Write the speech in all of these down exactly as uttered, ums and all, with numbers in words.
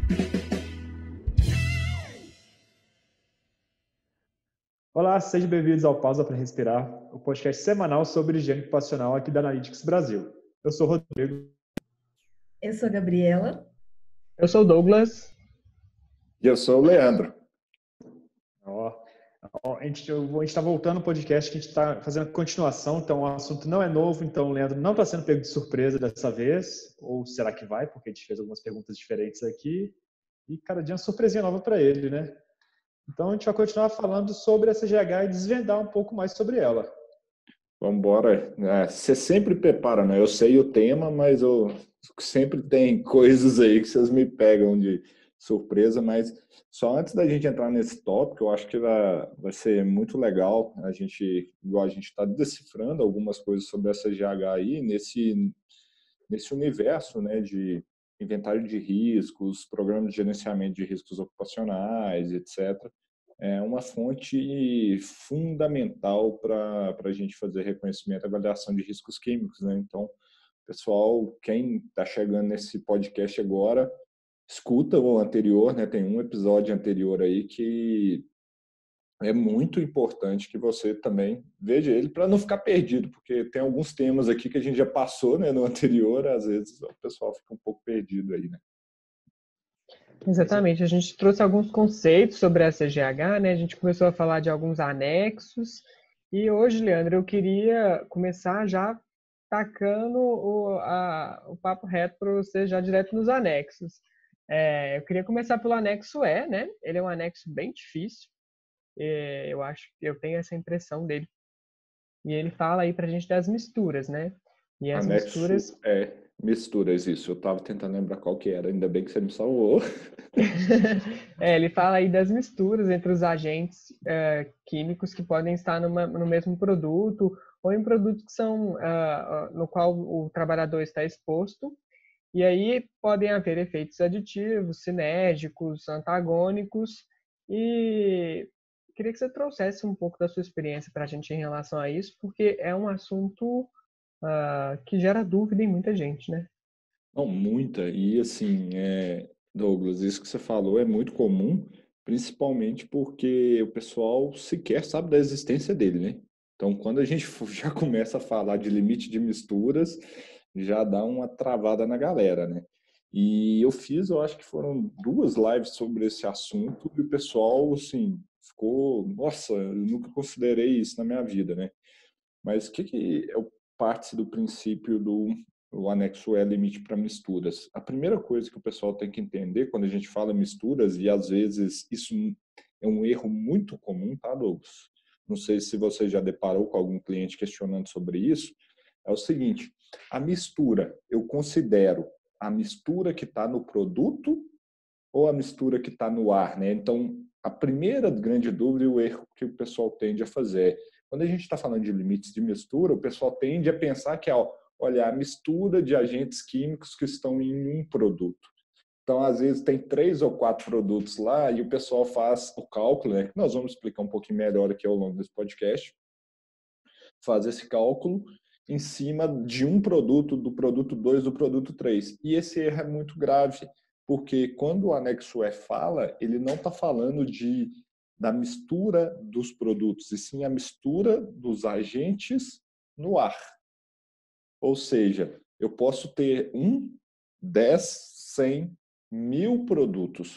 Olá, sejam bem-vindos ao Pausa para Respirar, o podcast semanal sobre higiene ocupacional aqui da Analytics Brasil. Eu sou o Rodrigo. Eu sou a Gabriela. Eu sou o Douglas. E eu sou o Leandro. Ó, ó, a gente está voltando ao podcast, que a gente está fazendo continuação, então o assunto não é novo, então o Leandro não está sendo pego de surpresa dessa vez, ou será que vai, porque a gente fez algumas perguntas diferentes aqui, e cada dia é uma surpresinha nova para ele, né? Então, a gente vai continuar falando sobre a C G H e desvendar um pouco mais sobre ela. Vamos embora. É, você sempre prepara, né? Eu sei o tema, mas eu sempre tem coisas aí que vocês me pegam de surpresa, mas só antes da gente entrar nesse tópico, eu acho que vai, vai ser muito legal a gente, igual a gente está decifrando algumas coisas sobre a C G H aí, nesse, nesse universo, né, de inventário de riscos, programas de gerenciamento de riscos ocupacionais, etcétera. É uma fonte fundamental para a gente fazer reconhecimento e avaliação de riscos químicos, né? Então, pessoal, quem está chegando nesse podcast agora, escuta o anterior, né? Tem um episódio anterior aí que é muito importante que você também veja ele para não ficar perdido, porque tem alguns temas aqui que a gente já passou, né, no anterior, às vezes o pessoal fica um pouco perdido aí, né? Exatamente, a gente trouxe alguns conceitos sobre a C G H, né? A gente começou a falar de alguns anexos e hoje, Leandro, eu queria começar já tacando o, a, o papo reto para você já direto nos anexos. É, eu queria começar pelo anexo E, né? Ele é um anexo bem difícil, eu acho, eu tenho essa impressão dele. E ele fala aí pra gente das misturas, né? E as Anexo misturas... é misturas, isso. Eu estava tentando lembrar qual que era, ainda bem que você me salvou. É, ele fala aí das misturas entre os agentes é, químicos que podem estar numa, no mesmo produto ou em produtos que são, uh, no qual o trabalhador está exposto. E aí podem haver efeitos aditivos, sinérgicos, antagônicos. E queria que você trouxesse um pouco da sua experiência para a gente em relação a isso, porque é um assunto uh, que gera dúvida em muita gente, né? Não, muita. E assim, é, Douglas, isso que você falou é muito comum, principalmente porque o pessoal sequer sabe da existência dele, né? Então, quando a gente já começa a falar de limite de misturas, já dá uma travada na galera, né? E eu fiz, eu acho que foram duas lives sobre esse assunto e o pessoal, assim, ficou, nossa, eu nunca considerei isso na minha vida, né? Mas o que que é o parte do princípio do o anexo E, limite para misturas? A primeira coisa que o pessoal tem que entender quando a gente fala misturas, e às vezes isso é um erro muito comum, tá, Douglas? Não sei se você já deparou com algum cliente questionando sobre isso, é o seguinte, a mistura, eu considero a mistura que está no produto ou a mistura que está no ar, né? Então, a primeira grande dúvida e o erro que o pessoal tende a fazer é, quando a gente está falando de limites de mistura, o pessoal tende a pensar que é, olha, a mistura de agentes químicos que estão em um produto. Então, às vezes, tem três ou quatro produtos lá e o pessoal faz o cálculo, né? Que nós vamos explicar um pouquinho melhor aqui ao longo desse podcast. Faz esse cálculo em cima de um produto, do produto dois, do produto três. E esse erro é muito grave, porque quando o anexo E fala, ele não está falando de, da mistura dos produtos, e sim a mistura dos agentes no ar. Ou seja, eu posso ter um, dez, cem, mil produtos.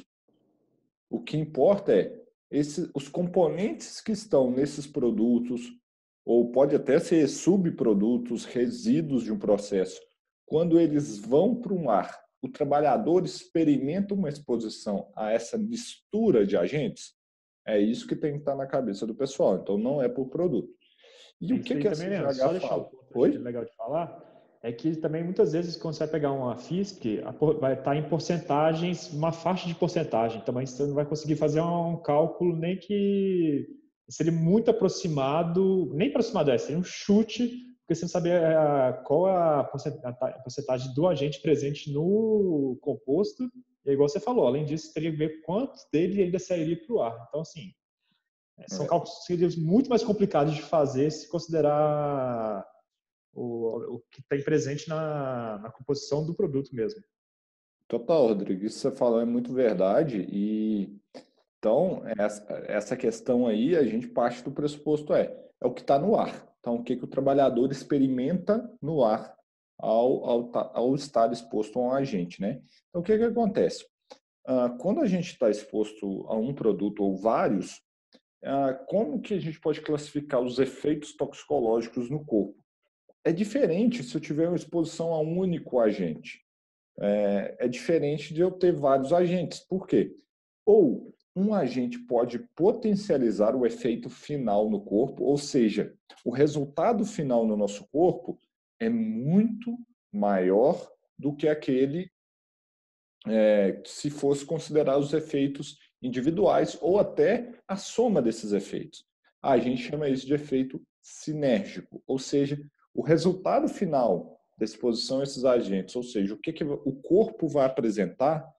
O que importa é esse, os componentes que estão nesses produtos, ou pode até ser subprodutos, resíduos de um processo. Quando eles vão para o mar, o trabalhador experimenta uma exposição a essa mistura de agentes, é isso que tem que estar na cabeça do pessoal. Então, não é por produto. E o que, que a também, C G H só deixar fala? um ponto legal de falar, é que também muitas vezes quando você vai pegar uma F I S P, vai estar em porcentagens, uma faixa de porcentagem, também você não vai conseguir fazer um cálculo nem que seria muito aproximado, nem aproximado é, seria um chute, porque você não saber qual é a porcentagem do agente presente no composto, e é igual você falou, além disso, teria que ver quantos dele ainda sairia para o ar. Então, assim, são É. cálculos muito mais complicados de fazer se considerar o, o que tem presente na, na composição do produto mesmo. Total, Rodrigo, isso que você falou é muito verdade. E então, essa, essa questão aí, a gente parte do pressuposto é, é o que está no ar. Então, o que, que o trabalhador experimenta no ar ao, ao, ta- ao estar exposto a um agente, né? Então, o que, que acontece? Ah, quando a gente está exposto a um produto ou vários, ah, como que a gente pode classificar os efeitos toxicológicos no corpo? É diferente se eu tiver uma exposição a um único agente. É, é diferente de eu ter vários agentes. Por quê? Ou um agente pode potencializar o efeito final no corpo, ou seja, o resultado final no nosso corpo é muito maior do que aquele é, se fosse considerar os efeitos individuais ou até a soma desses efeitos. A gente chama isso de efeito sinérgico, ou seja, o resultado final da exposição a esses agentes, ou seja, o que, que o corpo vai apresentar,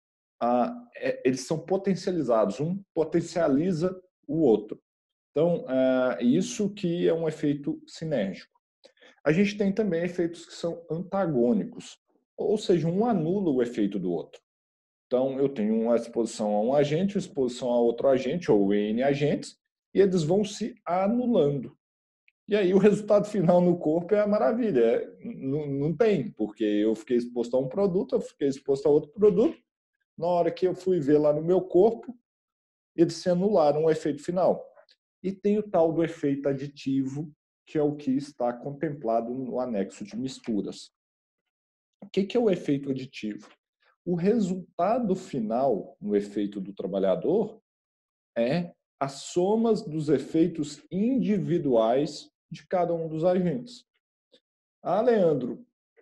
ah, é, eles são potencializados, um potencializa o outro. Então, é isso que é um efeito sinérgico. A gente tem também efeitos que são antagônicos, ou seja, um anula o efeito do outro. Então, eu tenho uma exposição a um agente, uma exposição a outro agente, ou N agentes, e eles vão se anulando. E aí o resultado final no corpo é a maravilha. É, não, não tem, porque eu fiquei exposto a um produto, eu fiquei exposto a outro produto. Na hora que eu fui ver lá no meu corpo, eles se anularam o efeito final. E tem o tal do efeito aditivo, que é o que está contemplado no anexo de misturas. O que é o efeito aditivo? O resultado final no efeito do trabalhador é as somas dos efeitos individuais de cada um dos agentes. Ah, Leandro,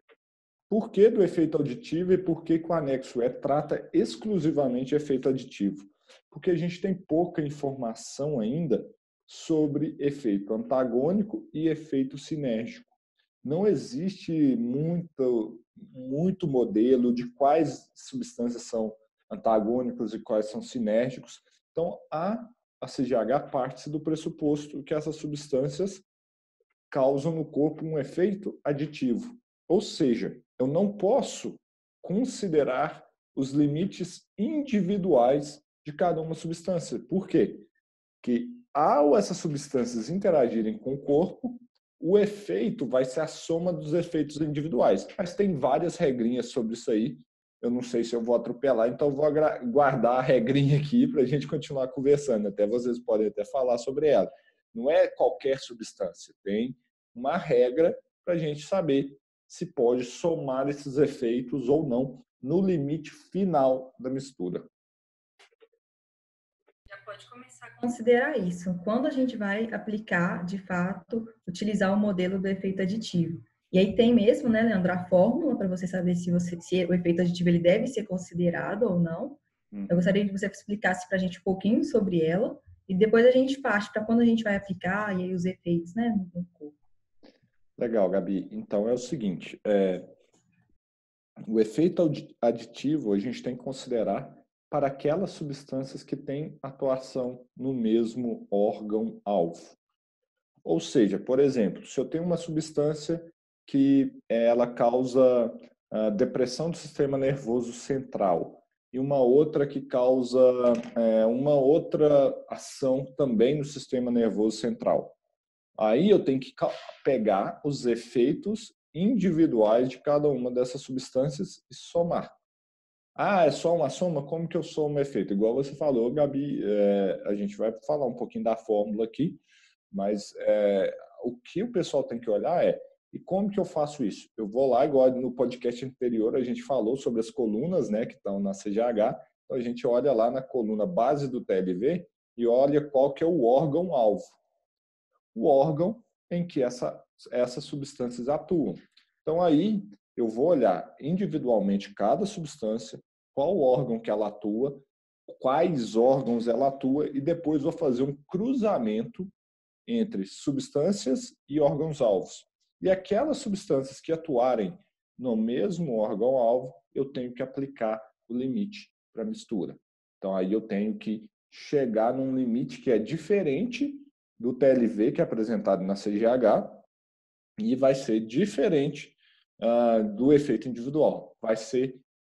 por que do efeito aditivo e por que, que o anexo E trata exclusivamente de efeito aditivo? Porque a gente tem pouca informação ainda sobre efeito antagônico e efeito sinérgico. Não existe muito, muito modelo de quais substâncias são antagônicos e quais são sinérgicos. Então, a, a C G H parte do pressuposto que essas substâncias causam no corpo um efeito aditivo. Ou seja, eu não posso considerar os limites individuais de cada uma substância. Por quê? Porque ao essas substâncias interagirem com o corpo, o efeito vai ser a soma dos efeitos individuais. Mas tem várias regrinhas sobre isso aí. Eu não sei se eu vou atropelar, então eu vou guardar a regrinha aqui para a gente continuar conversando. Até vocês podem até falar sobre ela. Não é qualquer substância, tem uma regra para a gente saber se pode somar esses efeitos ou não no limite final da mistura. Já pode começar a considerar isso. Quando a gente vai aplicar, de fato, utilizar o modelo do efeito aditivo. E aí tem mesmo, né, Leandro, a fórmula para você saber se, você, se o efeito aditivo ele deve ser considerado ou não. Uhum. Eu gostaria que você explicasse para a gente um pouquinho sobre ela e depois a gente parte para quando a gente vai aplicar e aí os efeitos, né, no corpo. Legal, Gabi. Então é o seguinte, é, o efeito aditivo a gente tem que considerar para aquelas substâncias que têm atuação no mesmo órgão-alvo. Ou seja, por exemplo, se eu tenho uma substância que ela causa a depressão do sistema nervoso central e uma outra que causa é, uma outra ação também no sistema nervoso central. Aí eu tenho que pegar os efeitos individuais de cada uma dessas substâncias e somar. Ah, é só uma soma? Como que eu somo o efeito? Igual você falou, Gabi, é, a gente vai falar um pouquinho da fórmula aqui, mas é, o que o pessoal tem que olhar é, e como que eu faço isso? Eu vou lá, igual no podcast anterior a gente falou sobre as colunas, né, que estão na C G H, então a gente olha lá na coluna base do T L V e olha qual que é o órgão-alvo. O órgão em que essa, essas substâncias atuam. Então, aí eu vou olhar individualmente cada substância, qual órgão que ela atua, quais órgãos ela atua, e depois vou fazer um cruzamento entre substâncias e órgãos-alvos. E aquelas substâncias que atuarem no mesmo órgão-alvo, eu tenho que aplicar o limite para a mistura. Então, aí eu tenho que chegar num limite que é diferente do T L V, que é apresentado na C G H, e vai ser diferente uh, do efeito individual. Vai ser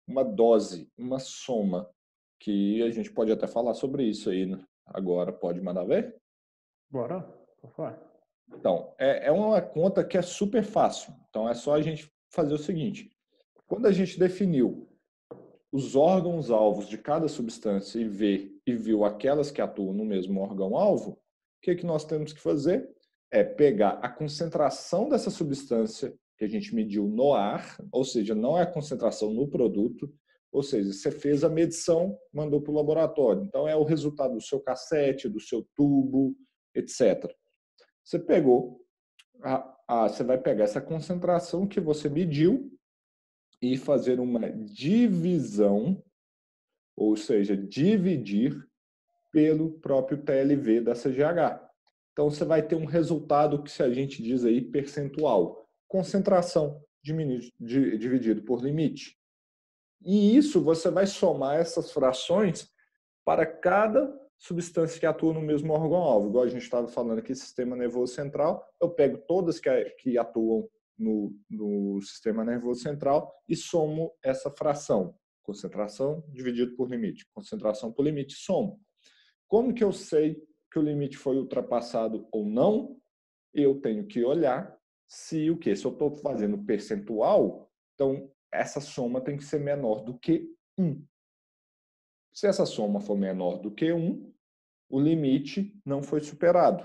uma dose, uma soma, que a gente pode até falar sobre isso aí, né? Agora. Pode mandar ver? Bora, por favor. Então, é, é uma conta que é super fácil. Então, é só a gente fazer o seguinte. Quando a gente definiu os órgãos-alvos de cada substância e vê e viu aquelas que atuam no mesmo órgão-alvo, o que, que nós temos que fazer? É pegar a concentração dessa substância que a gente mediu no ar, ou seja, não é a concentração no produto, ou seja, você fez a medição, mandou para o laboratório. Então, é o resultado do seu cassete, do seu tubo, etcétera. Você pegou, a, a, você vai pegar essa concentração que você mediu e fazer uma divisão, ou seja, dividir pelo próprio T L V da C G H. Então, você vai ter um resultado que a gente diz aí percentual. Concentração dividido por limite. E isso você vai somar essas frações para cada substância que atua no mesmo órgão-alvo. Igual a gente estava falando aqui, sistema nervoso central, eu pego todas que, que atuam no, no sistema nervoso central e somo essa fração. Concentração dividido por limite. Concentração por limite, somo. Como que eu sei que o limite foi ultrapassado ou não? Eu tenho que olhar se o quê? Se eu estou fazendo percentual, então essa soma tem que ser menor do que um. Se essa soma for menor do que um, o limite não foi superado.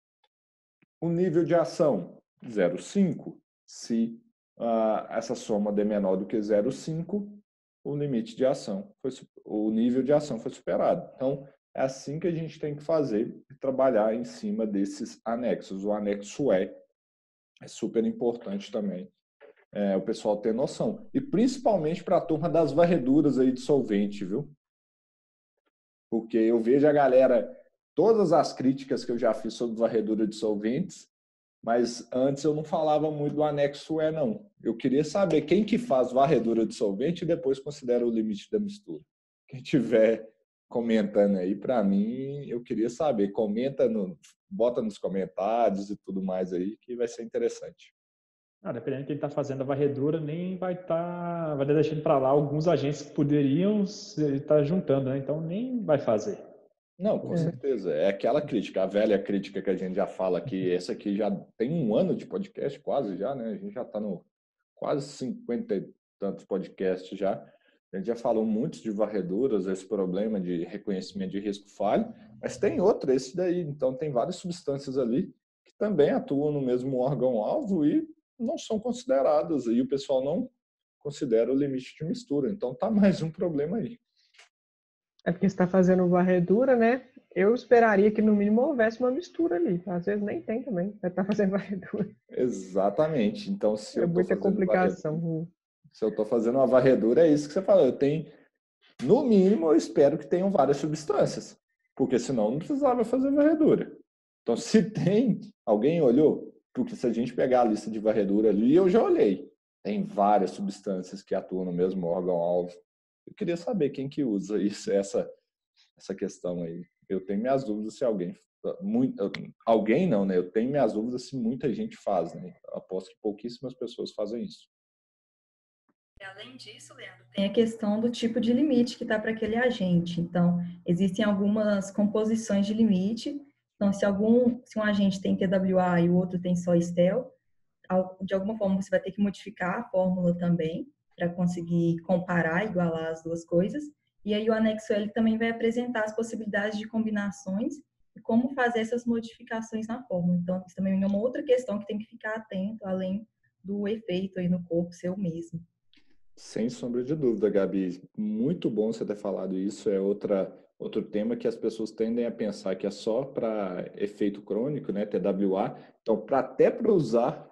O nível de ação, zero vírgula cinco. Se uh, essa soma der menor do que zero vírgula cinco, o limite de ação, foi, o nível de ação foi superado. Então, é assim que a gente tem que fazer e trabalhar em cima desses anexos. O anexo E é super importante também, é, o pessoal ter noção. E principalmente para a turma das varreduras aí de solvente, viu? Porque eu vejo a galera, todas as críticas que eu já fiz sobre varredura de solventes, mas antes eu não falava muito do anexo E, não. Eu queria saber quem que faz varredura de solvente e depois considera o limite da mistura. Quem tiver comentando aí, para mim, eu queria saber. Comenta, no, bota nos comentários e tudo mais aí, que vai ser interessante. Ah, dependendo de quem está fazendo a varredura, nem vai estar, tá, vai deixando para lá alguns agentes que poderiam estar tá juntando, né? Então nem vai fazer. Não, com é. certeza. É aquela crítica, a velha crítica que a gente já fala aqui. Essa aqui já tem um ano de podcast, quase já, né? A gente já está no quase cinquenta e tantos podcasts já. A gente já falou muito de varreduras, esse problema de reconhecimento de risco falho, mas tem outro, esse daí. Então, tem várias substâncias ali que também atuam no mesmo órgão-alvo e não são consideradas. E o pessoal não considera o limite de mistura. Então, tá mais um problema aí. É porque você está fazendo varredura, né? Eu esperaria que no mínimo houvesse uma mistura ali. Às vezes nem tem também. Você está fazendo varredura. Exatamente. Então, se é eu muita complicação. Varredura, se eu estou fazendo uma varredura, é isso que você falou. Eu tenho, no mínimo, eu espero que tenham várias substâncias. Porque senão não precisava fazer varredura. Então, se tem, alguém olhou? Porque se a gente pegar a lista de varredura ali, eu já olhei. Tem várias substâncias que atuam no mesmo órgão-alvo. Eu queria saber quem que usa isso, essa, essa questão aí. Eu tenho minhas dúvidas se alguém... Muito, alguém não, né? Eu tenho minhas dúvidas se muita gente faz, né? Eu aposto que pouquíssimas pessoas fazem isso. Além disso, Leandro, tem a questão do tipo de limite que está para aquele agente. Então, existem algumas composições de limite. Então, se, algum, se um agente tem T W A e o outro tem só estel, de alguma forma você vai ter que modificar a fórmula também, para conseguir comparar, igualar as duas coisas. E aí o anexo L também vai apresentar as possibilidades de combinações e como fazer essas modificações na fórmula. Então, isso também é uma outra questão que tem que ficar atento, além do efeito aí no corpo seu mesmo. Sem sombra de dúvida, Gabi. Muito bom você ter falado isso. É outra, outro tema que as pessoas tendem a pensar que é só para efeito crônico, né, T W A. Então, pra, até para usar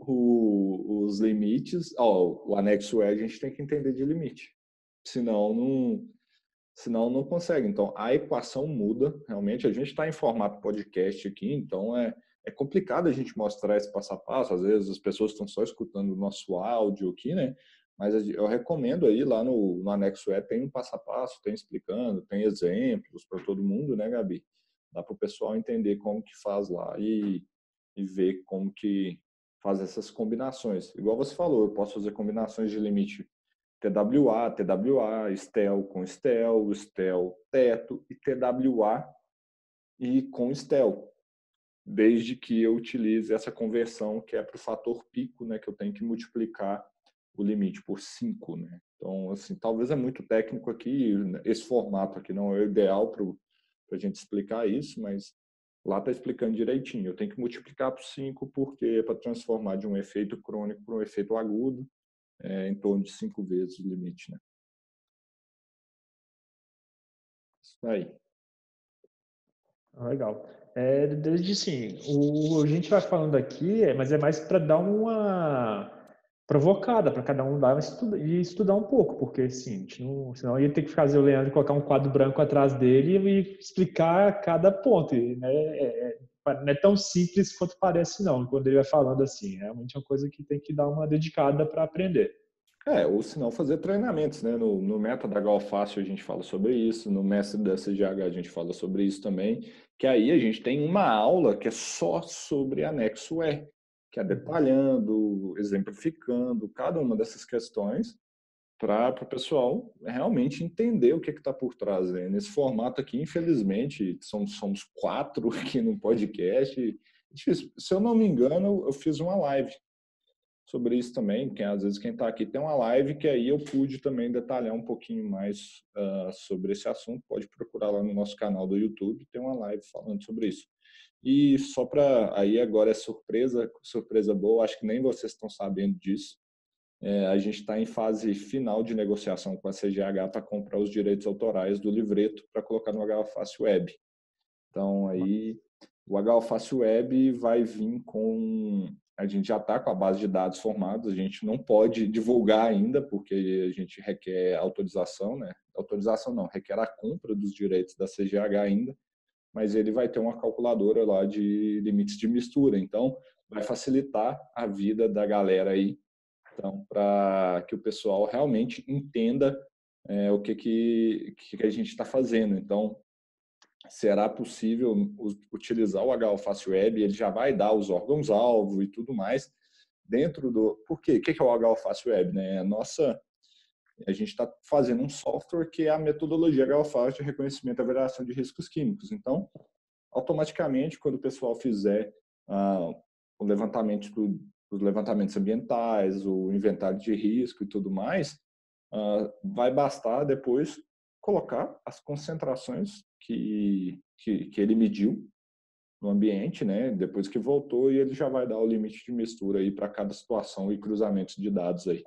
o, os limites, ó, o anexo E a gente tem que entender de limite. Senão não, senão não consegue. Então, a equação muda. Realmente, a gente está em formato podcast aqui, então é, é complicado a gente mostrar esse passo a passo. Às vezes as pessoas estão só escutando o nosso áudio aqui, né? Mas eu recomendo aí, lá no, no anexo E, tem um passo a passo, tem explicando, tem exemplos para todo mundo, né, Gabi? Dá para o pessoal entender como que faz lá e, e ver como que faz essas combinações. Igual você falou, eu posso fazer combinações de limite T W A, T W A, Stel com Stel, Stel teto e T W A e com Stel, desde que eu utilize essa conversão que é para o fator pico, né, que eu tenho que multiplicar o limite por cinco, né? Então, assim, talvez é muito técnico aqui, esse formato aqui não é o ideal para a gente explicar isso, mas lá está explicando direitinho. Eu tenho que multiplicar por cinco porque para transformar de um efeito crônico para um efeito agudo, é em torno de cinco vezes o limite, né? Isso aí. Legal. É, desde sim, o, a gente vai falando aqui, é, mas é mais para dar uma provocada para cada um dar estuda, e estudar um pouco, porque assim, a gente não, senão ia ter que fazer o Leandro colocar um quadro branco atrás dele e explicar cada ponto, e, né? É, é, não é tão simples quanto parece não, quando ele vai falando assim, realmente é uma coisa que tem que dar uma dedicada para aprender. É, ou se não fazer treinamentos, né? No, no Método H O Fácil a gente fala sobre isso, no Mestre da C G H a gente fala sobre isso também, que aí a gente tem uma aula que é só sobre anexo E, que é detalhando, exemplificando cada uma dessas questões para o pessoal realmente entender o que está por trás, né? Nesse formato aqui, infelizmente, somos, somos quatro aqui no podcast. Se eu não me engano, eu fiz uma live sobre isso também, que às vezes quem está aqui tem uma live que aí eu pude também detalhar um pouquinho mais uh, sobre esse assunto. Pode procurar lá no nosso canal do YouTube, tem uma live falando sobre isso. E só para aí agora é surpresa, surpresa boa, acho que nem vocês estão sabendo disso. É, a gente está em fase final de negociação com a C G H para comprar os direitos autorais do livreto para colocar no H O Fácil Web. Então aí o H O Fácil Web vai vir com... A gente já está com a base de dados formada, a gente não pode divulgar ainda, porque a gente requer autorização, né? Autorização não, requer a compra dos direitos da C G H ainda, mas ele vai ter uma calculadora lá de limites de mistura, então vai facilitar a vida da galera aí, então, para que o pessoal realmente entenda é, o que, que, que a gente está fazendo. Então, será possível utilizar o H O Fácil Web, ele já vai dar os órgãos-alvo e tudo mais dentro do... Por quê? O que é o H O Fácil Web? Né? A nossa... A gente está fazendo um software que é a metodologia H O Fácil de reconhecimento e avaliação de riscos químicos. Então, automaticamente, quando o pessoal fizer ah, o levantamento do, os levantamentos ambientais, o inventário de risco e tudo mais, ah, vai bastar depois colocar as concentrações que, que, que ele mediu no ambiente, né? Depois que voltou, e ele já vai dar o limite de mistura aí para cada situação e cruzamentos de dados aí.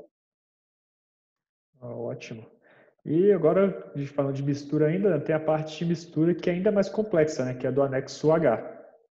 Ah, ótimo. E agora, a gente falando de mistura ainda, tem a parte de mistura que é ainda mais complexa, né? Que é do anexo H.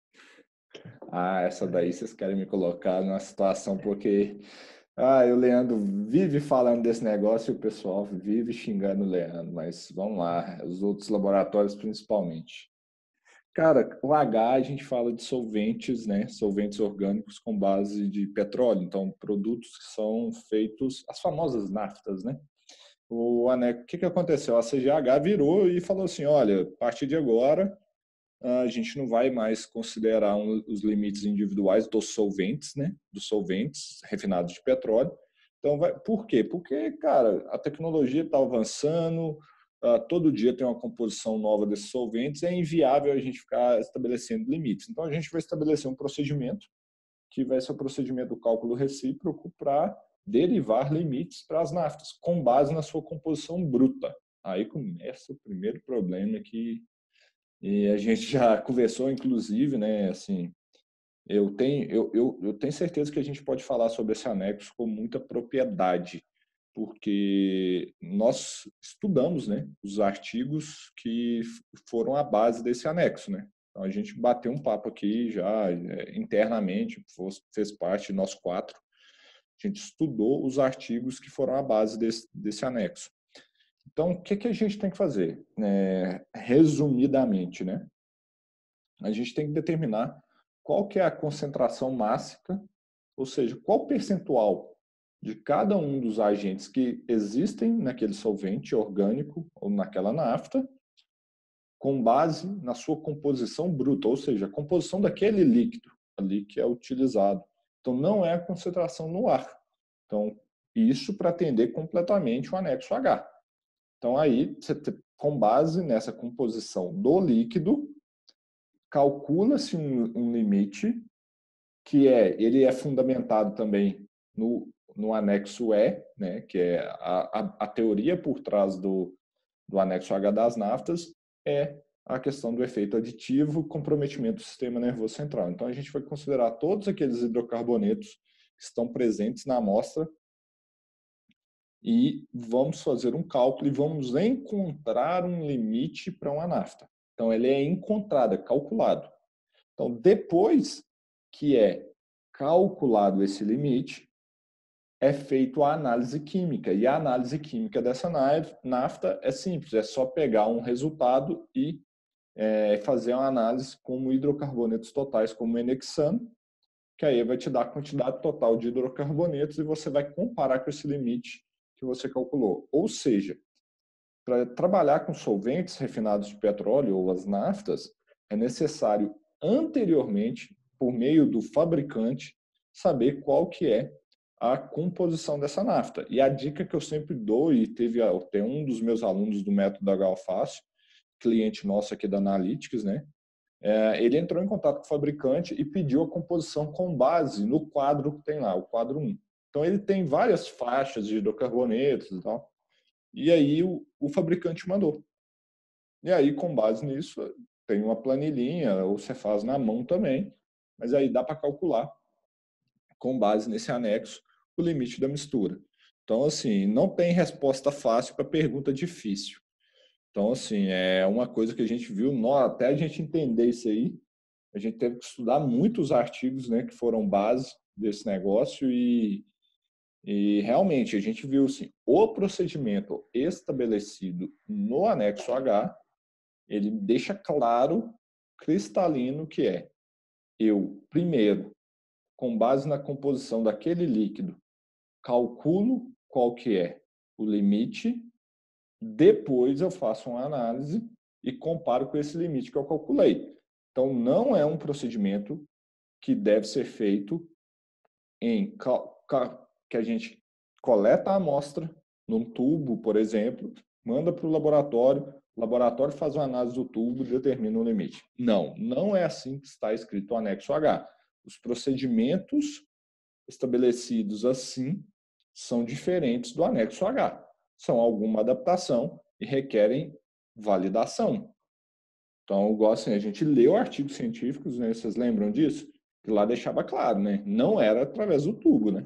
Ah, essa daí vocês querem me colocar numa situação porque... Ah, o Leandro vive falando desse negócio e o pessoal vive xingando o Leandro, mas vamos lá, os outros laboratórios principalmente. Cara, o H a gente fala de solventes, né? Solventes orgânicos com base de petróleo, então produtos que são feitos, as famosas naftas, né? O ANEC, o que, que aconteceu? A C G H virou e falou assim, olha, a partir de agora a gente não vai mais considerar um, os limites individuais dos solventes, né? Dos solventes refinados de petróleo. Então, vai, por quê? Porque, cara, a tecnologia está avançando, uh, todo dia tem uma composição nova desses solventes, é inviável a gente ficar estabelecendo limites. Então, a gente vai estabelecer um procedimento, que vai ser o procedimento do cálculo recíproco para derivar limites para as naftas, com base na sua composição bruta. Aí começa o primeiro problema que e a gente já conversou, inclusive, né, assim, eu tenho, eu, eu, eu tenho certeza que a gente pode falar sobre esse anexo com muita propriedade, porque nós estudamos, né, os artigos que foram a base desse anexo, né. Então, a gente bateu um papo aqui já é, internamente, fez parte, nós quatro, a gente estudou os artigos que foram a base desse, desse anexo. Então, o que, que a gente tem que fazer? É, resumidamente, né? A gente tem que determinar qual que é a concentração máxima, ou seja, qual percentual de cada um dos agentes que existem naquele solvente orgânico ou naquela nafta, com base na sua composição bruta, ou seja, a composição daquele líquido ali que é utilizado. Então, não é a concentração no ar. Então, Isso para atender completamente o anexo H. Então, aí, você, com base nessa composição do líquido, calcula-se um, um limite, que é, ele é fundamentado também no, no anexo E, né, que é a, a, a teoria por trás do, do anexo H das naftas, é a questão do efeito aditivo, comprometimento do sistema nervoso central. Então, a gente vai considerar todos aqueles hidrocarbonetos que estão presentes na amostra e vamos fazer um cálculo e vamos encontrar um limite para uma nafta. Então, ele é encontrado, é calculado. Então, depois que é calculado esse limite, é feita a análise química. E a análise química dessa nafta é simples, é só pegar um resultado e é, fazer uma análise como hidrocarbonetos totais, como o Enexano, que aí vai te dar a quantidade total de hidrocarbonetos e você vai comparar com esse limite que você calculou. Ou seja, para trabalhar com solventes refinados de petróleo ou as naftas, é necessário anteriormente, por meio do fabricante, saber qual que é a composição dessa nafta. E a dica que eu sempre dou, e teve até um dos meus alunos do método H Fácil, cliente nosso aqui da Analytics, né? É, ele entrou em contato com o fabricante e pediu a composição com base no quadro que tem lá, o quadro um. Então, ele tem várias faixas de hidrocarbonetos e tal. E aí, o, o fabricante mandou. E aí, com base nisso, tem uma planilhinha, ou você faz na mão também, mas aí dá para calcular, com base nesse anexo, o limite da mistura. Então, assim, não tem resposta fácil para pergunta difícil. Então, assim, é uma coisa que a gente viu, até a gente entender isso aí, a gente teve que estudar muitos artigos, né, que foram base desse negócio e, e realmente a gente viu, assim, o procedimento estabelecido no anexo H, ele deixa claro, cristalino, que é eu, primeiro, com base na composição daquele líquido, calculo qual que é o limite. Depois eu faço uma análise e comparo com esse limite que eu calculei. Então, não é um procedimento que deve ser feito em que a gente coleta a amostra num tubo, por exemplo, manda para o laboratório, o laboratório faz uma análise do tubo e determina o limite. Não, não é assim que está escrito o anexo H. Os procedimentos estabelecidos assim são diferentes do anexo H. São alguma adaptação e requerem validação. Então, igual assim, a gente leu artigos científicos, né? Vocês lembram disso? Que lá deixava claro, né? Não era através do tubo, né?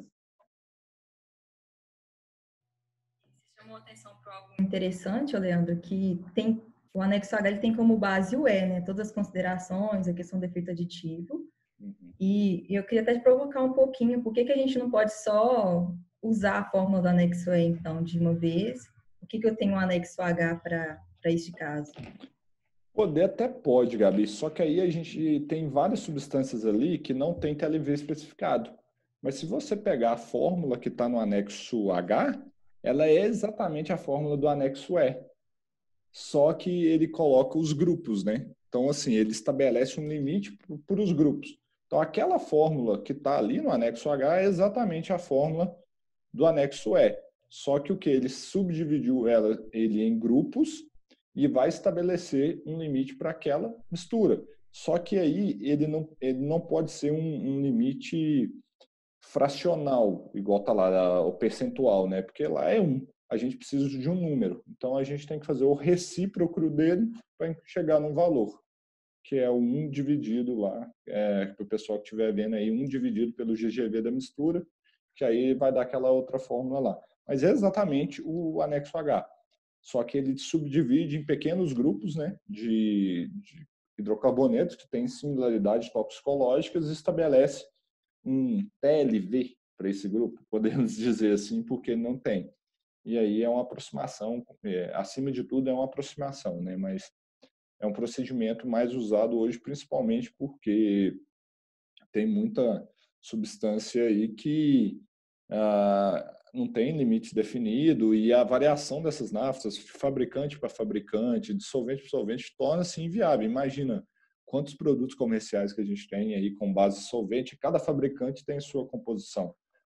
Você chamou atenção para algo interessante, Leandro, que tem o anexo H ele tem como base o E, né? Todas as considerações, a questão do efeito aditivo. Uhum. E eu queria até te provocar um pouquinho, por que, que a gente não pode só usar a fórmula do anexo E, então, de uma vez? Por que, que eu tenho um anexo H para este caso? Poder até pode, Gabi, só que aí a gente tem várias substâncias ali que não tem T L V especificado. Mas se você pegar a fórmula que está no anexo H, ela é exatamente a fórmula do anexo E. Só que ele coloca os grupos, né? Então, assim, ele estabelece um limite para os grupos. Então, aquela fórmula que está ali no anexo H é exatamente a fórmula do anexo E. Só que o que? Ele subdividiu ela, ele em grupos e vai estabelecer um limite para aquela mistura. Só que aí ele não, ele não pode ser um, um limite fracional, igual está lá, o percentual, né? Porque lá é um. A gente precisa de um número. Então, a gente tem que fazer o recíproco dele para chegar num valor, que é o um dividido lá, é, para o pessoal que estiver vendo aí, um dividido pelo G G V da mistura, que aí vai dar aquela outra fórmula lá. Mas é exatamente o anexo H. Só que ele subdivide em pequenos grupos, né, de, de hidrocarbonetos que têm similaridades toxicológicas e estabelece um T L V para esse grupo, podemos dizer assim, porque não tem. E aí é uma aproximação, é, acima de tudo é uma aproximação, né, mas é um procedimento mais usado hoje, principalmente porque tem muita substância aí que ah, não tem limite definido e a variação dessas naftas, de fabricante para fabricante, de solvente para solvente, torna-se inviável. Imagina quantos produtos comerciais que a gente tem aí com base solvente, cada fabricante tem sua composição.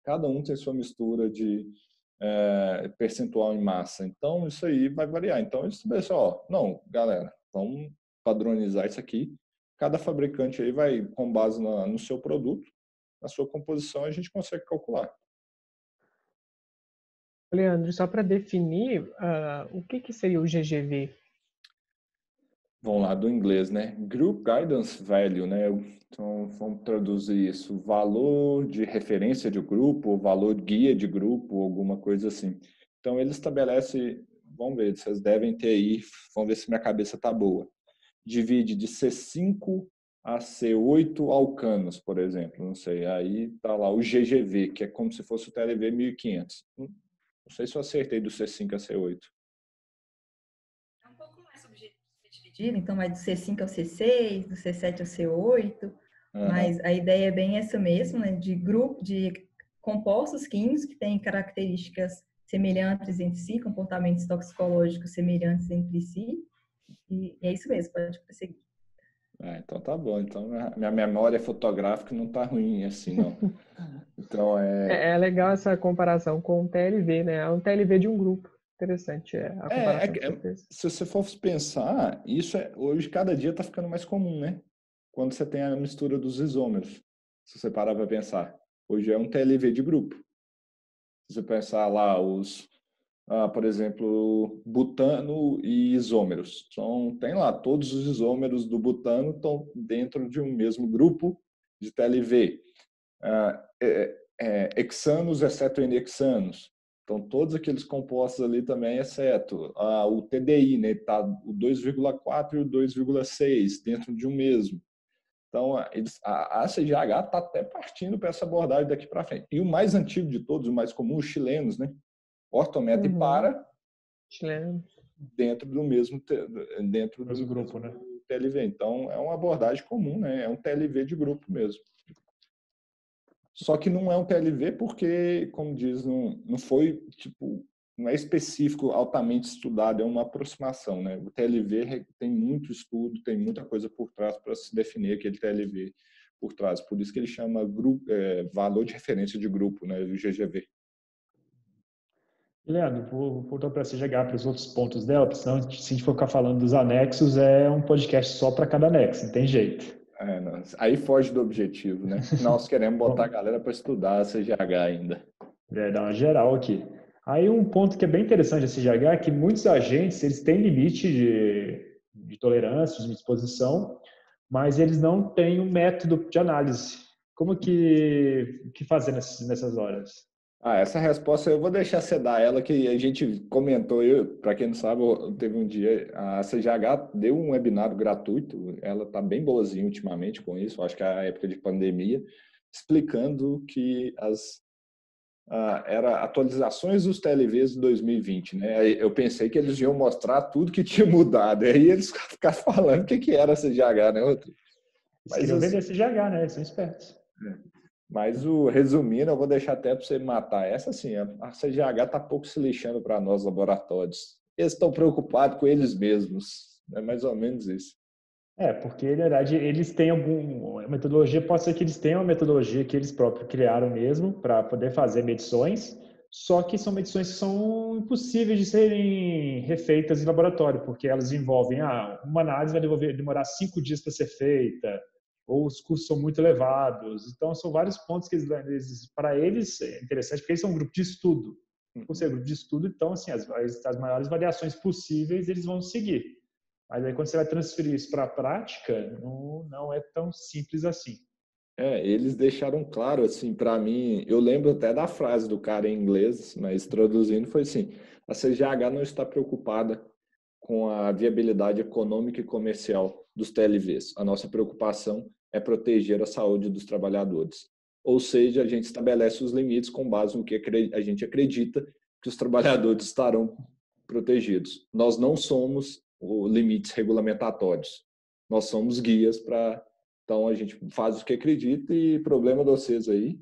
cada um tem sua mistura de é, percentual em massa. Então, isso aí vai variar. Então, eles estabeleceram, ó, não, galera, vamos padronizar isso aqui. Cada fabricante aí vai, com base na, no seu produto, na sua composição, a gente consegue calcular. Leandro, só para definir, uh, o que, que seria o G G V? Vamos lá, do inglês, né? Group Guidance Value, né? Então, vamos traduzir isso. Valor de referência de grupo, valor guia de grupo, alguma coisa assim. Então, ele estabelece, vamos ver, vocês devem ter aí, vamos ver se minha cabeça tá boa. Divide de C cinco a C oito alcanos, por exemplo, não sei. Aí tá lá o G G V, que é como se fosse o T L V mil e quinhentos. Não sei se eu acertei do C cinco a C oito. É um pouco mais subjetivo, dividido, então vai do C cinco ao C seis, do C sete ao C oito, uhum. Mas a ideia é bem essa mesmo, né, de grupo de compostos químicos que têm características semelhantes entre si, comportamentos toxicológicos semelhantes entre si, e é isso mesmo, pode prosseguir. Ah, então tá bom, então minha memória fotográfica não tá ruim assim, não. Então é... é... É legal essa comparação com o T L V, né, é um T L V de um grupo. Interessante é, a comparação é, que você fez. Se você for pensar, isso é, hoje cada dia está ficando mais comum, né? Quando você tem a mistura dos isômeros. Se você parar para pensar, hoje é um T L V de grupo. Se você pensar lá os, ah, por exemplo, butano e isômeros, então tem lá todos os isômeros do butano estão dentro de um mesmo grupo de T L V. Ah, é, é, hexanos exceto N-hexanos. Então, todos aqueles compostos ali também, exceto ah, o T D I, né? Tá o dois vírgula quatro e o dois vírgula seis dentro de um mesmo. Então, eles, a, a C G H está até partindo para essa abordagem daqui para frente. E o mais antigo de todos, o mais comum, os chilenos, né? Ortometa uhum. e para chilenos. dentro do mesmo, dentro do mesmo grupo, mesmo né? T L V. Então, é uma abordagem comum, né? É um T L V de grupo mesmo. Só que não é um T L V porque, como diz, não, não foi, tipo, não é específico, altamente estudado, é uma aproximação, né? O T L V tem muito estudo, tem muita coisa por trás para se definir aquele T L V por trás. Por isso que ele chama grupo, é, valor de referência de grupo, né? O G G V. Leandro, vou voltar para a C G H, para os outros pontos dela, porque senão, se a gente for ficar falando dos anexos, é um podcast só para cada anexo, não tem jeito. É, não, aí foge do objetivo, né? Nós queremos botar a galera para estudar a C G H ainda. É, dar uma geral aqui. Aí um ponto que é bem interessante da C G H é que muitos agentes eles têm limite de, de tolerância, de exposição, mas eles não têm um método de análise. Como que, que fazer nessas, nessas horas? Ah, essa resposta eu vou deixar você dar ela, que a gente comentou, para quem não sabe, teve um dia, a C G H deu um webinário gratuito, ela está bem boazinha ultimamente com isso, acho que é a época de pandemia, explicando que as ah, era atualizações dos T L Vs de dois mil e vinte, né? Eu pensei que eles iam mostrar tudo que tinha mudado, aí eles ficaram falando o que, que era a C G H, né, outro? Mas queriam vender C G H, né? Eles são espertos. É. Mas, o, resumindo, eu vou deixar até para você matar essa, assim, a C G H está pouco se lixando para nós, laboratórios. Eles estão preocupados com eles mesmos. É mais ou menos isso. É, porque, na verdade, eles têm alguma metodologia, pode ser que eles tenham uma metodologia que eles próprios criaram mesmo para poder fazer medições, só que são medições que são impossíveis de serem refeitas em laboratório, porque elas envolvem, ah, uma análise vai demorar cinco dias para ser feita, ou os custos são muito elevados. Então, são vários pontos que eles, para eles é interessante, porque eles são um grupo de estudo. Ou seja, grupo de estudo, então, assim, as, as maiores variações possíveis eles vão seguir. Mas aí, quando você vai transferir isso para a prática, não, não é tão simples assim. É, eles deixaram claro, assim, para mim, eu lembro até da frase do cara em inglês, mas traduzindo foi assim, a C G H não está preocupada com a viabilidade econômica e comercial dos T L Vs. A nossa preocupação é proteger a saúde dos trabalhadores. Ou seja, a gente estabelece os limites com base no que a gente acredita que os trabalhadores estarão protegidos. Nós não somos os limites regulamentatórios. Nós somos guias para... Então, a gente faz o que acredita e problema de vocês aí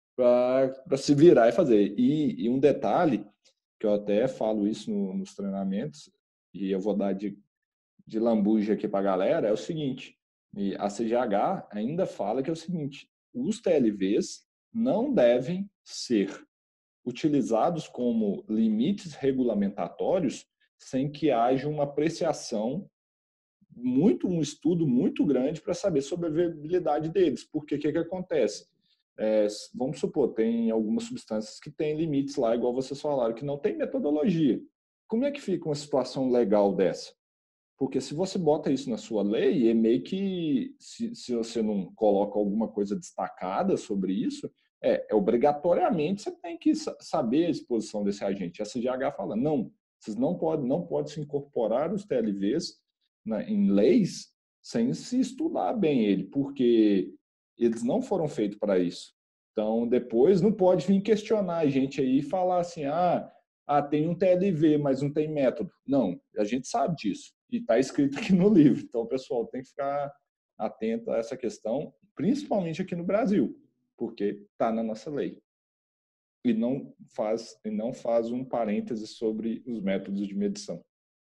para se virar e fazer. E, e um detalhe, que eu até falo isso no, nos treinamentos, e eu vou dar de, de lambuja aqui para a galera, é o seguinte, e a C G H ainda fala que é o seguinte, os T L Vs não devem ser utilizados como limites regulamentatórios sem que haja uma apreciação, muito, um estudo muito grande para saber sobre a viabilidade deles. Porque o que, que acontece? É, vamos supor, tem algumas substâncias que têm limites lá, igual vocês falaram, que não tem metodologia. Como é que fica uma situação legal dessa? Porque se você bota isso na sua lei, é meio que, se, se você não coloca alguma coisa destacada sobre isso, é, é obrigatoriamente você tem que saber a exposição desse agente. A C G H fala, não, vocês não podem não pode se incorporar os T L Vs na, em leis sem se estudar bem ele, porque eles não foram feitos para isso. Então, depois não pode vir questionar a gente aí e falar assim, ah, ah, tem um T L V, mas não tem método. Não, a gente sabe disso. E está escrito aqui no livro. Então, o pessoal tem que ficar atento a essa questão, principalmente aqui no Brasil, porque está na nossa lei. E não faz, e não faz um parêntese sobre os métodos de medição.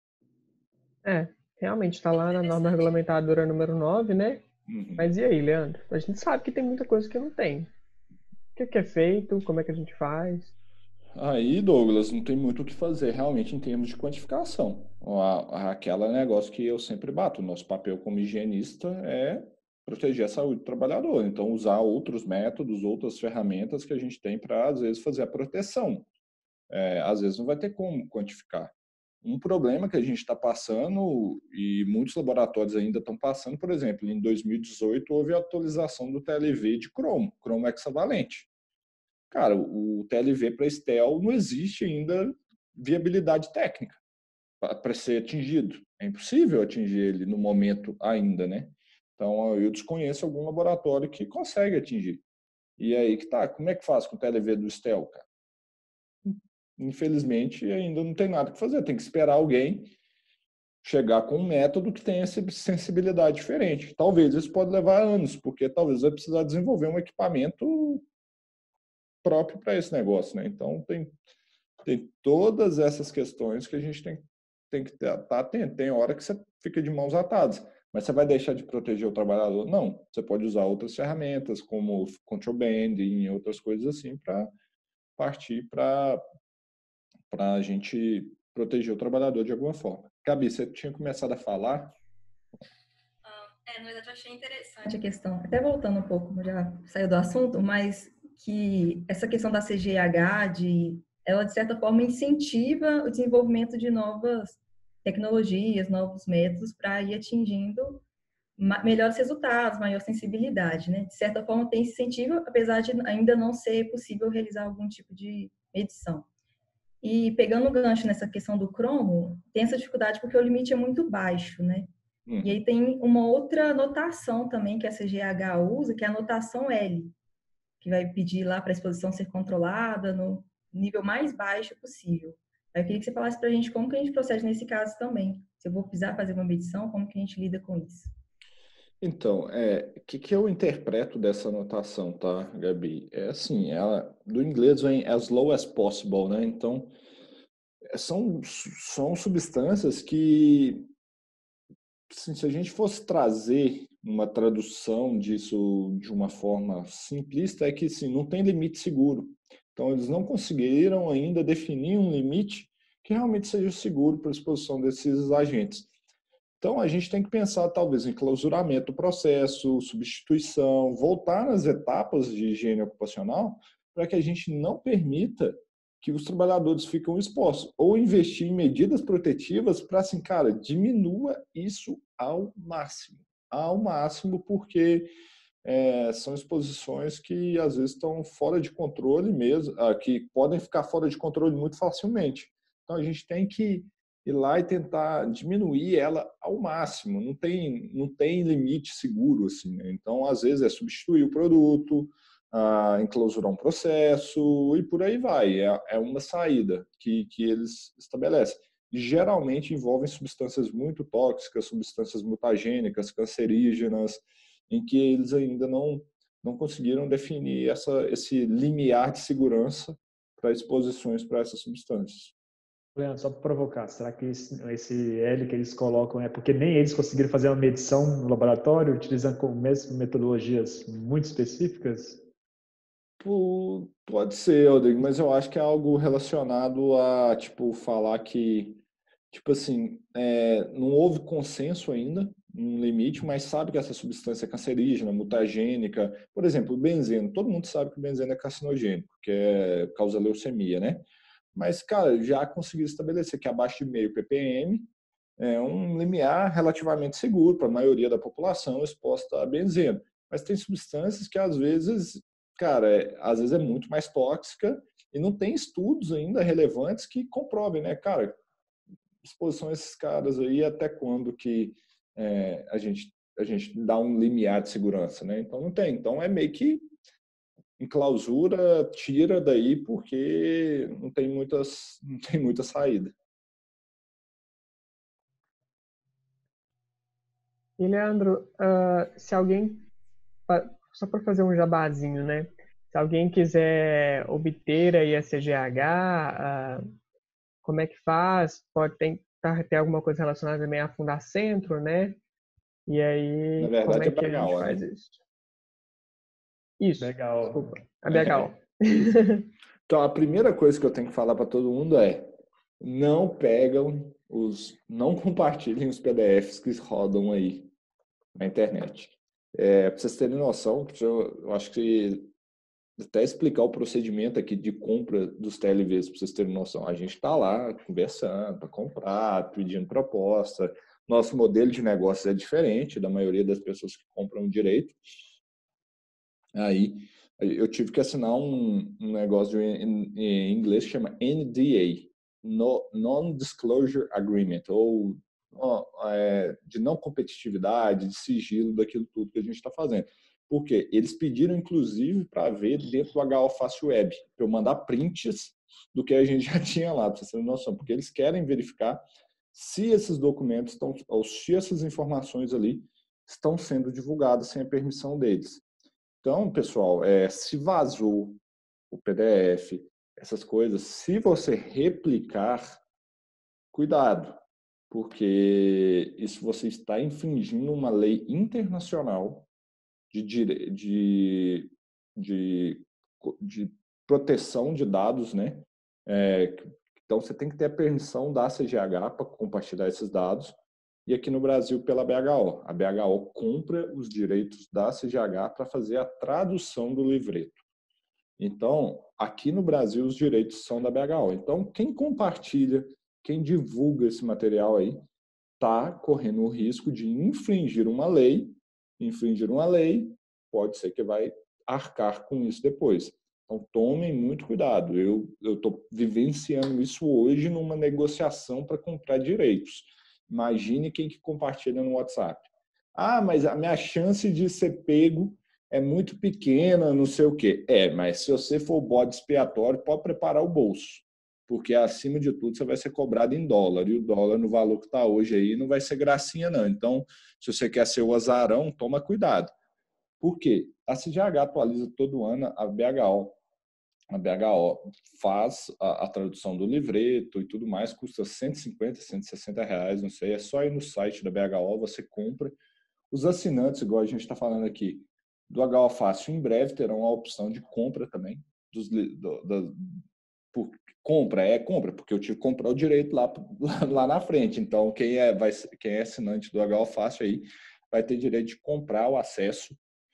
É, realmente está lá na norma regulamentadora número nove, né? Uhum. Mas e aí, Leandro? A gente sabe que tem muita coisa que não tem. O que, que é feito? Como é que a gente faz? Aí, Douglas, não tem muito o que fazer realmente em termos de quantificação. A- Aquela negócio que eu sempre bato, nosso papel como higienista é proteger a saúde do trabalhador. Então, usar outros métodos, outras ferramentas que a gente tem para, às vezes, fazer a proteção. É, às vezes não vai ter como quantificar. Um problema que a gente está passando, e muitos laboratórios ainda estão passando, por exemplo, em dois mil e dezoito houve a atualização do T L V de cromo, cromo hexavalente. Cara, o T L V para Estel não existe ainda viabilidade técnica para ser atingido. É impossível atingir ele no momento ainda, né? Então, eu desconheço algum laboratório que consegue atingir. E aí que tá, como é que faz com o T L V do Estel, cara? Infelizmente, ainda não tem nada que fazer. Tem que esperar alguém chegar com um método que tenha essa sensibilidade diferente. Talvez isso pode levar anos, porque talvez vai precisar desenvolver um equipamento próprio para esse negócio, né? Então, tem, tem todas essas questões que a gente tem, tem que estar tá atento. Tem hora que você fica de mãos atadas, mas você vai deixar de proteger o trabalhador? Não. Você pode usar outras ferramentas, como control banding e outras coisas assim, para partir para para a gente proteger o trabalhador de alguma forma. Gabi, você tinha começado a falar? É, na verdade, eu achei interessante a questão, até voltando um pouco, já saiu do assunto, mas que essa questão da C G H, de, ela de certa forma incentiva o desenvolvimento de novas tecnologias, novos métodos para ir atingindo melhores resultados, maior sensibilidade, né? De certa forma tem esse incentivo, apesar de ainda não ser possível realizar algum tipo de medição. E pegando o gancho nessa questão do cromo, tem essa dificuldade porque o limite é muito baixo, né? Uhum. E aí tem uma outra notação também que a C G H usa, que é a notação L, que vai pedir lá para a exposição ser controlada no nível mais baixo possível. Aí eu queria que você falasse para a gente como que a gente procede nesse caso também. Se eu vou precisar fazer uma medição, como que a gente lida com isso? Então, é, o que, que eu interpreto dessa anotação, tá, Gabi? É assim, ela, do inglês vem as low as possible, né? Então, são, são substâncias que, assim, se a gente fosse trazer uma tradução disso de uma forma simplista, é que, assim, não tem limite seguro. Então, eles não conseguiram ainda definir um limite que realmente seja seguro para a exposição desses agentes. Então, a gente tem que pensar, talvez, em clausuramento do processo, substituição, voltar nas etapas de higiene ocupacional para que a gente não permita que os trabalhadores fiquem expostos, ou investir em medidas protetivas para, assim, cara, diminua isso ao máximo. Ao máximo, porque é, são exposições que, às vezes, estão fora de controle mesmo, que podem ficar fora de controle muito facilmente. Então, a gente tem que ir lá e tentar diminuir ela ao máximo. Não tem, não tem limite seguro, assim, né? Então, às vezes, é substituir o produto, ah, enclausurar um processo e por aí vai. É, é uma saída que, que eles estabelecem. Geralmente envolvem substâncias muito tóxicas, substâncias mutagênicas, cancerígenas, em que eles ainda não, não conseguiram definir essa, esse limiar de segurança para exposições para essas substâncias. Leandro, só para provocar, será que esse, esse L que eles colocam é porque nem eles conseguiram fazer uma medição no laboratório, utilizando com mesmo metodologias muito específicas? Pô, pode ser, Rodrigo, mas eu acho que é algo relacionado a, tipo, falar que, tipo assim, é, não houve consenso ainda, um limite, mas sabe que essa substância é cancerígena, mutagênica. Por exemplo, o benzeno. Todo mundo sabe que o benzeno é carcinogênico, que é, causa leucemia, né? Mas, cara, já conseguiu estabelecer que abaixo de meio ppm é um limiar relativamente seguro para a maioria da população exposta a benzeno. Mas tem substâncias que, às vezes, cara, é, às vezes é muito mais tóxica e não tem estudos ainda relevantes que comprovem, né? Cara, exposição a esses caras aí, até quando que é, a gente a gente dá um limiar de segurança, né? Então não tem. Então é meio que em clausura, tira daí porque não tem muitas não tem muita saída. E, Leandro, uh, se alguém, só para fazer um jabazinho, né? Se alguém quiser obter aí a C G H, uh, como é que faz? Pode ter, ter alguma coisa relacionada também a Fundacentro, né? E Na aí, como verdade é é que a gente B H O, né? faz isso? Isso, Legal. desculpa, a B H O. Isso. Então a primeira coisa que eu tenho que falar para todo mundo é: não pegam os, não compartilhem os P D Fs que rodam aí na internet. É, para vocês terem noção, eu, eu acho que até explicar o procedimento aqui de compra dos T L Vs, para vocês terem noção. A gente está lá conversando para comprar, pedindo proposta. Nosso modelo de negócio é diferente da maioria das pessoas que compram direito. Aí eu tive que assinar um, um negócio em, em inglês que chama N D A, no, Non-Disclosure Agreement, ou ó, é, de não competitividade, de sigilo daquilo tudo que a gente está fazendo. Por quê? Eles pediram, inclusive, para ver dentro do H O Fácil Web, para eu mandar prints do que a gente já tinha lá, para vocês terem noção, porque eles querem verificar se esses documentos estão, ou se essas informações ali estão sendo divulgadas sem a permissão deles. Então, pessoal, é, se vazou o P D F, essas coisas, se você replicar, cuidado, porque isso você está infringindo uma lei internacional de, de, de, de proteção de dados, né? É, então, você tem que ter a permissão da C G H para compartilhar esses dados. E aqui no Brasil, pela B H O. A B H O compra os direitos da C G H para fazer a tradução do livreto. Então, aqui no Brasil, os direitos são da B H O. Então, quem compartilha, quem divulga esse material aí, está correndo o risco de infringir uma lei. Infringir uma lei, pode ser que vai arcar com isso depois. Então, tomem muito cuidado. Eu estou vivenciando isso hoje numa negociação para comprar direitos. Imagine quem que compartilha no WhatsApp. Ah, mas a minha chance de ser pego é muito pequena, não sei o quê. É, mas se você for bode expiatório, pode preparar o bolso. Porque, acima de tudo, você vai ser cobrado em dólar. E o dólar, no valor que está hoje aí, não vai ser gracinha, não. Então, se você quer ser o azarão, toma cuidado. Por quê? A C G H atualiza todo ano a B H O. A B H O faz a, a tradução do livreto e tudo mais, custa cento e cinquenta, cento e sessenta reais, não sei. É só ir no site da B H O, você compra. Os assinantes, igual a gente está falando aqui, do H O Fácil, em breve terão a opção de compra também. Dos, do, do, por, compra, é compra, porque eu tive que comprar o direito lá, lá na frente. Então, quem é, vai, quem é assinante do H O Fácil aí vai ter direito de comprar o acesso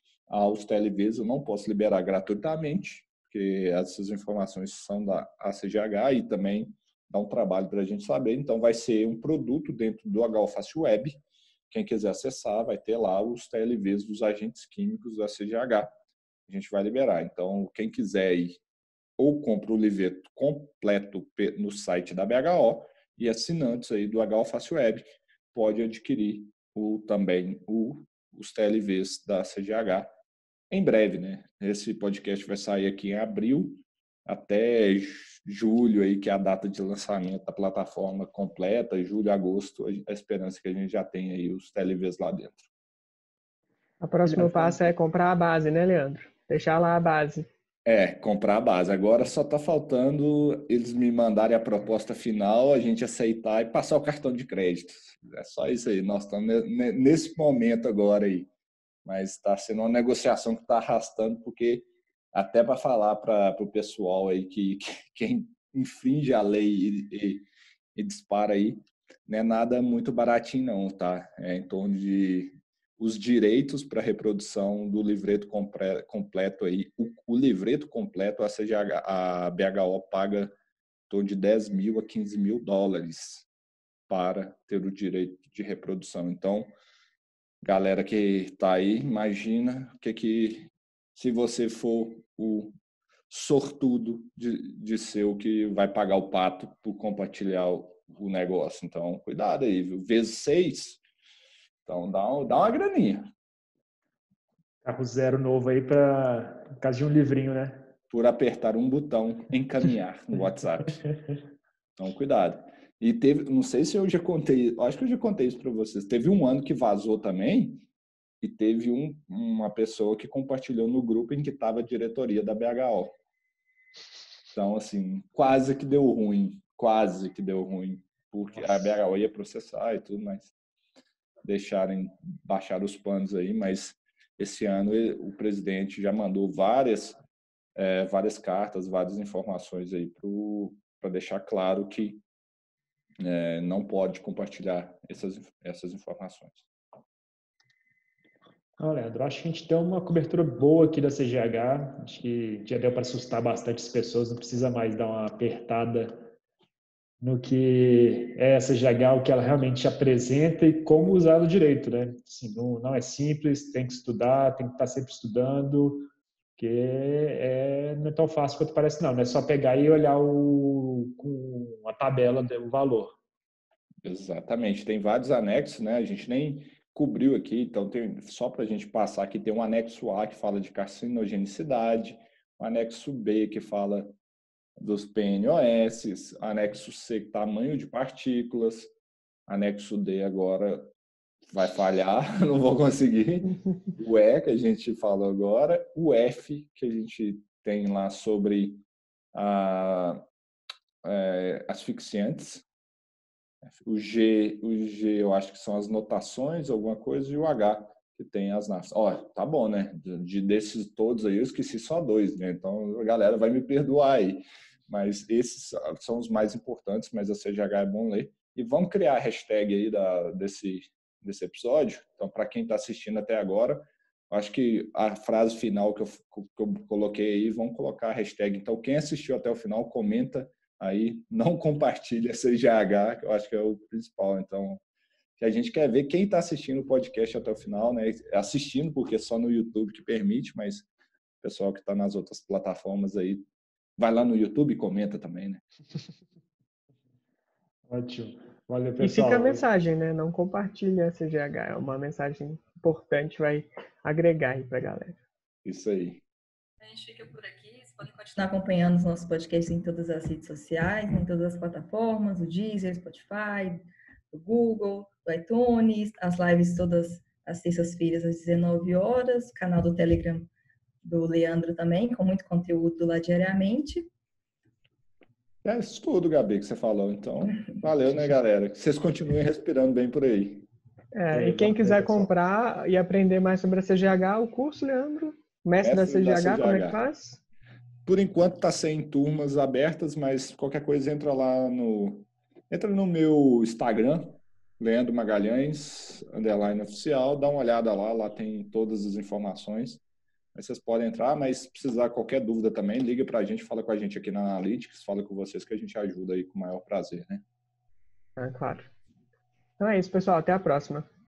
aos T L Vs. Eu não posso liberar gratuitamente, porque essas informações são da A C G H e também dá um trabalho para a gente saber. Então, vai ser um produto dentro do H O Fácil Web. Quem quiser acessar, vai ter lá os T L Vs dos agentes químicos da C G H. A gente vai liberar. Então, quem quiser ir, ou compra o livreto completo no site da B H O, e assinantes aí do H O Fácil Web pode adquirir o, também o, os T L Vs da C G H em breve, né? Esse podcast vai sair aqui em abril, até julho, aí, que é a data de lançamento da plataforma completa, julho, agosto, a esperança que a gente já tenha aí os T L Vs lá dentro. O próximo passo é comprar a base, né, Leandro? Deixar lá a base. É, comprar a base. Agora só está faltando eles me mandarem a proposta final, a gente aceitar e passar o cartão de crédito. É só isso aí. Nós estamos nesse momento agora aí. Mas está sendo uma negociação que está arrastando, porque até para falar para o pessoal aí que, que quem infringe a lei e, e, e dispara aí, não é nada muito baratinho não, tá? É em torno de os direitos para reprodução do livreto completo aí, o, o livreto completo, a, C G H, a B H O paga em torno de dez mil a quinze mil dólares para ter o direito de reprodução. Então, galera que está aí, imagina o que que, se você for o sortudo de, de ser o que vai pagar o pato por compartilhar o, o negócio. Então, cuidado aí, viu? Vezes seis, então dá, um, dá uma graninha. Carro zero novo aí para caso de um livrinho, né? Por apertar um botão, encaminhar no WhatsApp. Então, cuidado. E teve, não sei se eu já contei, acho que eu já contei isso para vocês. Teve um ano que vazou também e teve um, uma pessoa que compartilhou no grupo em que estava a diretoria da B H O. Então, assim, quase que deu ruim, quase que deu ruim, porque Nossa. A B H O ia processar e tudo, mas deixarem baixar os panos aí. Mas esse ano o presidente já mandou várias, é, várias cartas, várias informações aí para deixar claro que É, não pode compartilhar essas, essas informações. Não, Leandro, acho que a gente tem uma cobertura boa aqui da C G H, acho que já deu para assustar bastante as pessoas, não precisa mais dar uma apertada no que é a C G H, o que ela realmente apresenta e como usá-lo direito, né? Assim, não, não é simples, tem que estudar, tem que estar sempre estudando, porque é, não é tão fácil quanto parece não, não é só pegar e olhar o, com a tabela do valor. Exatamente, tem vários anexos, né? A gente nem cobriu aqui, então tem, só para a gente passar aqui, tem um anexo A que fala de carcinogenicidade, o anexo B que fala dos P N O S, anexo C, tamanho de partículas, anexo D agora vai falhar, não vou conseguir, o E que a gente falou agora, o F que a gente tem lá sobre a, é, asfixiantes, o G, o G eu acho que são as notações, alguma coisa, e o H que tem as nafs. Ó, tá bom, né? De, desses todos aí eu esqueci só dois, né? Então a galera vai me perdoar aí. Mas esses são os mais importantes, mas a C G H é bom ler. E vamos criar a hashtag aí da, desse, desse episódio. Então, para quem está assistindo até agora, acho que a frase final que eu, que eu coloquei aí, vamos colocar a hashtag. Então, quem assistiu até o final, comenta aí, não compartilha C G H, que eu acho que é o principal. Então, que a gente quer ver quem está assistindo o podcast até o final, né? Assistindo, porque é só no YouTube que permite, mas o pessoal que está nas outras plataformas aí, vai lá no YouTube e comenta também, né? Ótimo. Valeu, pessoal. E fica a mensagem, né? Não compartilha a C G H. É uma mensagem importante, vai agregar aí pra galera. Isso aí. A gente fica por aqui. Vocês podem continuar acompanhando os nossos podcasts em todas as redes sociais, em todas as plataformas, o Deezer, Spotify, o Google, o iTunes, as lives todas as terças-feiras às dezenove horas, canal do Telegram do Leandro também, com muito conteúdo lá diariamente. É isso tudo, Gabi, que você falou. Então, valeu, né, galera? Que vocês continuem respirando bem por aí. É, e quem quiser comprar e aprender mais sobre a C G H, o curso, Leandro, mestre, mestre da, C G H, da C G H, como é que faz? Por enquanto está sem turmas abertas, mas qualquer coisa entra lá no... Entra no meu Instagram, Leandro Magalhães, underline oficial, dá uma olhada lá, lá tem todas as informações. Aí vocês podem entrar, mas se precisar qualquer dúvida também, liga para a gente, fala com a gente aqui na Analytics, fala com vocês que a gente ajuda aí com o maior prazer, né? É, claro. Então é isso, pessoal. Até a próxima.